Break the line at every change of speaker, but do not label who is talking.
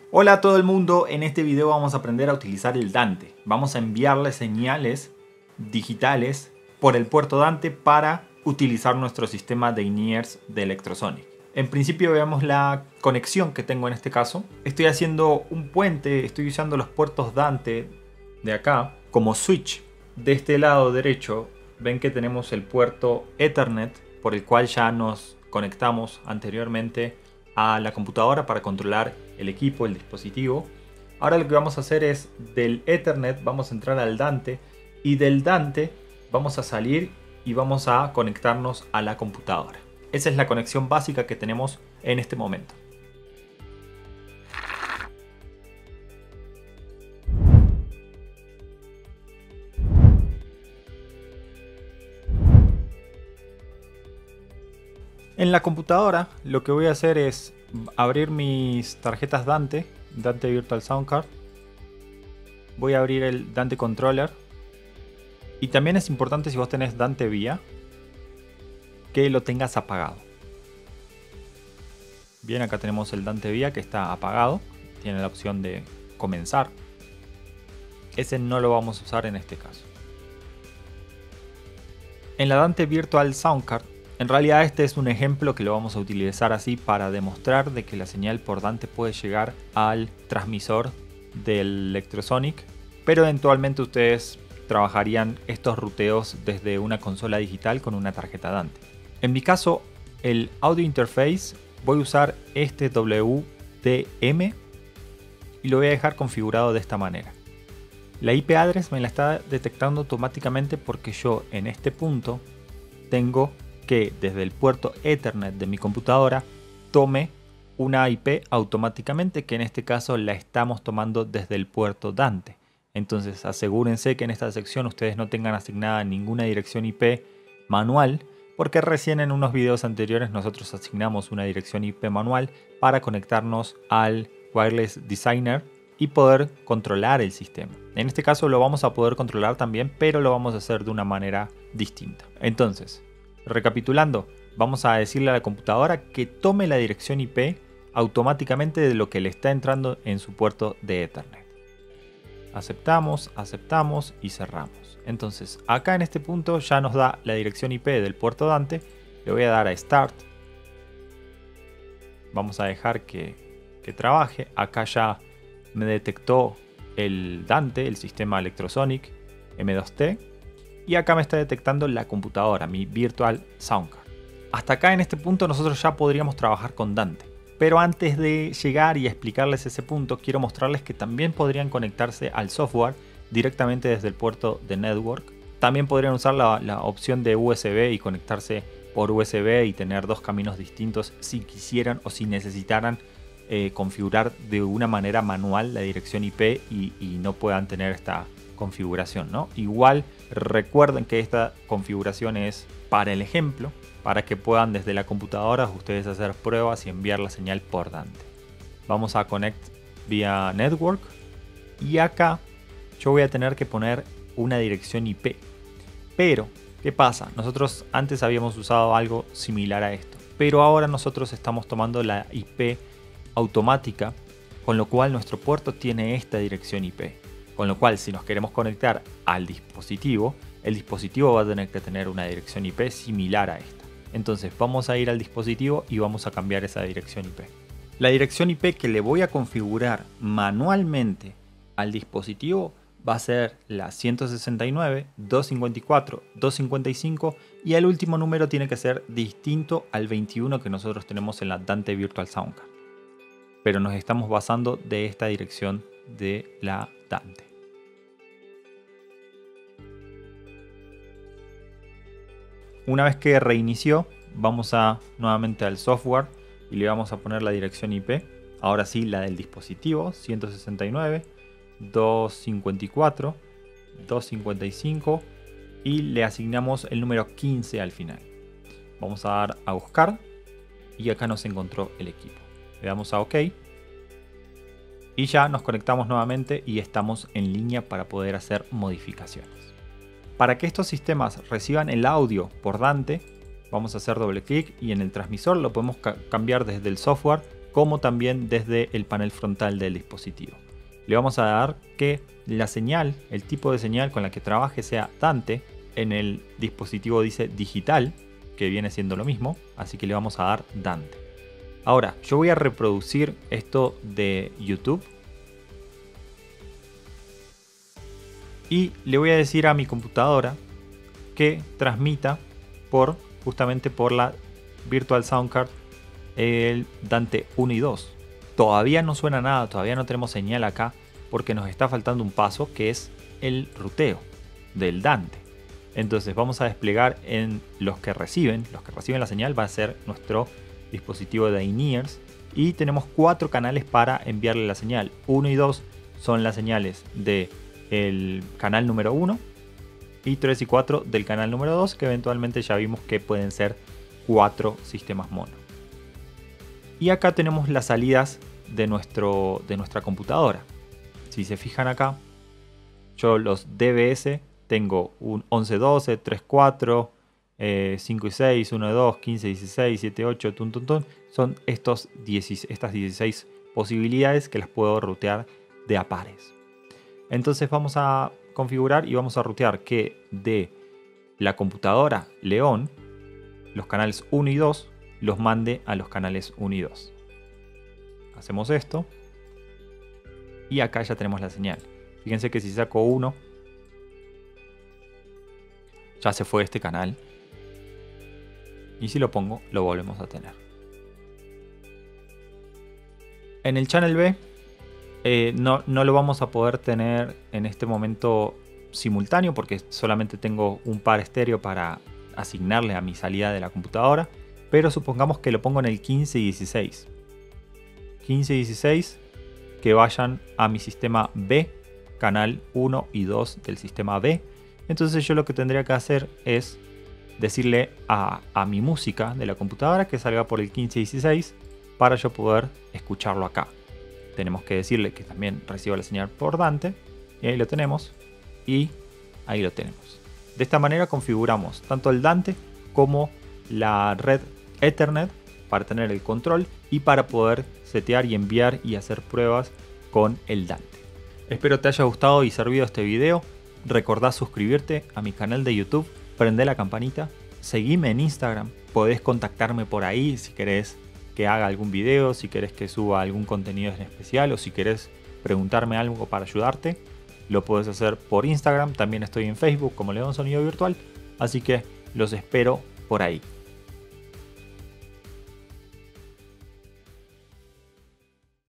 Hola a todo el mundo, en este video vamos a aprender a utilizar el Dante. Vamos a enviarle señales digitales por el puerto Dante para utilizar nuestro sistema de in-ears de Electrosonic. En principio veamos la conexión que tengo en este caso. Estoy haciendo un puente, estoy usando los puertos Dante de acá como switch. De este lado derecho ven que tenemos el puerto Ethernet por el cual ya nos conectamos anteriormente a la computadora para controlar el equipo, el dispositivo. Ahora lo que vamos a hacer es del Ethernet vamos a entrar al Dante y del Dante vamos a salir y vamos a conectarnos a la computadora. Esa es la conexión básica que tenemos en este momento. En la computadora lo que voy a hacer es abrir mis tarjetas Dante Virtual Sound Card. Voy a abrir el Dante Controller. Y también es importante, si vos tenés Dante Via, que lo tengas apagado. Bien, acá tenemos el Dante Via que está apagado. Tiene la opción de comenzar. Ese no lo vamos a usar en este caso. En la Dante Virtual Sound Card, en realidad este es un ejemplo que lo vamos a utilizar así para demostrar de que la señal por Dante puede llegar al transmisor del Electrosonic, pero eventualmente ustedes trabajarían estos ruteos desde una consola digital con una tarjeta Dante. En mi caso, el audio interface voy a usar este WDM y lo voy a dejar configurado de esta manera. La IP address me la está detectando automáticamente porque yo en este punto tengo que desde el puerto Ethernet de mi computadora tome una IP automáticamente, que en este caso la estamos tomando desde el puerto Dante. Entonces asegúrense que en esta sección ustedes no tengan asignada ninguna dirección IP manual, porque recién en unos videos anteriores nosotros asignamos una dirección IP manual para conectarnos al Wireless Designer y poder controlar el sistema. En este caso lo vamos a poder controlar también, pero lo vamos a hacer de una manera distinta. Entonces, recapitulando, vamos a decirle a la computadora que tome la dirección IP automáticamente de lo que le está entrando en su puerto de Ethernet. Aceptamos, aceptamos y cerramos. Entonces acá en este punto ya nos da la dirección IP del puerto Dante. Le voy a dar a Start. Vamos a dejar que trabaje. Acá ya me detectó el Dante, el sistema Electrosonic M2T. Y acá me está detectando la computadora, mi Virtual Sound Card. Hasta acá en este punto nosotros ya podríamos trabajar con Dante. Pero antes de llegar y explicarles ese punto, quiero mostrarles que también podrían conectarse al software directamente desde el puerto de Network. También podrían usar la opción de USB y conectarse por USB y tener dos caminos distintos si quisieran o si necesitaran configurar de una manera manual la dirección IP y no puedan tener esta configuración, ¿no? Igual recuerden que esta configuración es para el ejemplo, para que puedan desde la computadora ustedes hacer pruebas y enviar la señal por Dante. Vamos a connect vía network y acá yo voy a tener que poner una dirección IP. Pero, ¿qué pasa? Nosotros antes habíamos usado algo similar a esto, pero ahora nosotros estamos tomando la IP automática, con lo cual nuestro puerto tiene esta dirección IP. Con lo cual, si nos queremos conectar al dispositivo, el dispositivo va a tener que tener una dirección IP similar a esta. Entonces vamos a ir al dispositivo y vamos a cambiar esa dirección IP. La dirección IP que le voy a configurar manualmente al dispositivo va a ser la 169.254.255 y el último número tiene que ser distinto al 21 que nosotros tenemos en la Dante Virtual Sound Card. Pero nos estamos basando de esta dirección de la Dante. Una vez que reinició, vamos nuevamente al software y le vamos a poner la dirección IP. Ahora sí, la del dispositivo, 169.254.255 y le asignamos el número 15 al final. Vamos a dar a buscar y acá nos encontró el equipo. Le damos a OK y ya nos conectamos nuevamente y estamos en línea para poder hacer modificaciones. Para que estos sistemas reciban el audio por Dante, vamos a hacer doble clic y en el transmisor lo podemos cambiar desde el software como también desde el panel frontal del dispositivo. Le vamos a dar que la señal, el tipo de señal con la que trabaje sea Dante. En el dispositivo dice digital, que viene siendo lo mismo, así que le vamos a dar Dante. Ahora, yo voy a reproducir esto de YouTube y le voy a decir a mi computadora que transmita justamente por la Virtual Sound Card el Dante 1 y 2. Todavía no suena nada, todavía no tenemos señal acá porque nos está faltando un paso, que es el ruteo del Dante. Entonces vamos a desplegar en los que reciben la señal, va a ser nuestro dispositivo de in-ears, y tenemos 4 canales para enviarle la señal. 1 y 2 son las señales del canal número 1 y 3 y 4 del canal número 2, que eventualmente ya vimos que pueden ser 4 sistemas mono. Y acá tenemos las salidas de nuestra computadora. Si se fijan acá, yo los DBS tengo un 11-12, 3-4, 5 y 6, 1 y 2, 15, 16, 7, 8, son estas 16 posibilidades que las puedo rutear de a pares. Entonces vamos a configurar y vamos a rutear que de la computadora León, los canales 1 y 2 los mande a los canales 1 y 2. Hacemos esto y acá ya tenemos la señal. Fíjense que si saco 1, ya se fue este canal, y si lo pongo lo volvemos a tener. En el channel B no lo vamos a poder tener en este momento simultáneo porque solamente tengo un par estéreo para asignarle a mi salida de la computadora, pero supongamos que lo pongo en el 15 y 16. 15 y 16 que vayan a mi sistema B, canal 1 y 2 del sistema B. Entonces yo lo que tendría que hacer es decirle a mi música de la computadora que salga por el 15 y 16 para yo poder escucharlo acá. Tenemos que decirle que también reciba la señal por Dante, y ahí lo tenemos, y ahí lo tenemos. De esta manera configuramos tanto el Dante como la red Ethernet para tener el control y para poder setear y enviar y hacer pruebas con el Dante. Espero te haya gustado y servido este video. Recordá suscribirte a mi canal de YouTube, prende la campanita, seguime en Instagram, podés contactarme por ahí si querés que haga algún video, si querés que suba algún contenido en especial o si querés preguntarme algo para ayudarte, lo podés hacer por Instagram. También estoy en Facebook como León Sonido Virtual, así que los espero por ahí.